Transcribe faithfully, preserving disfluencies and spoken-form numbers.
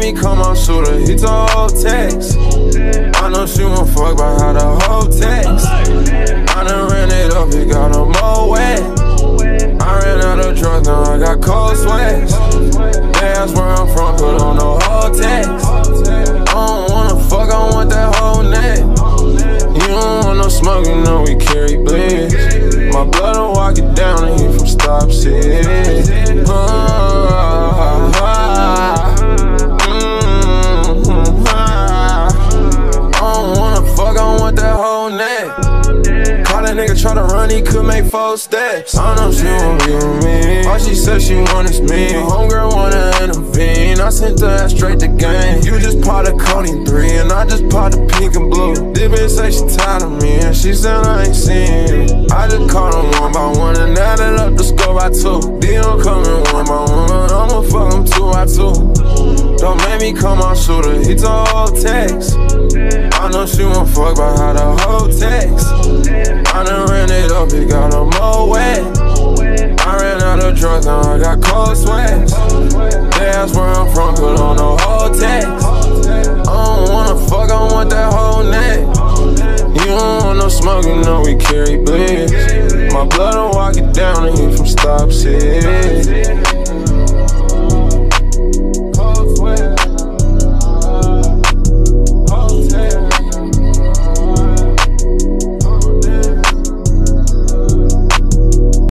me call my shooter, he told text. I know she won't fuck by how the whole text. I done ran it up, it got her more wet. I ran out of drugs, now I got cold sweats. That's where I'm from, put on the whole text. I don't wanna fuck, I want that whole neck. You don't want no smoke, you know we carry bleeds. My blood will walk it down and he from Stop City. Uh, Call that nigga tryna run, he could make four steps. I know she won't be with me. All she said she want is me. My homegirl wanna intervene. I sent her ass straight to game. You just popped a Cody three, and I just popped a pink and blue. This bitch say she tired of me, and she said I ain't seen you. I just called them one by one and added up the score by two. Dion coming one by one, but I'ma fuck them two by two. Don't make me call my shooter, he told text. I know she won't fuck by how the whole text.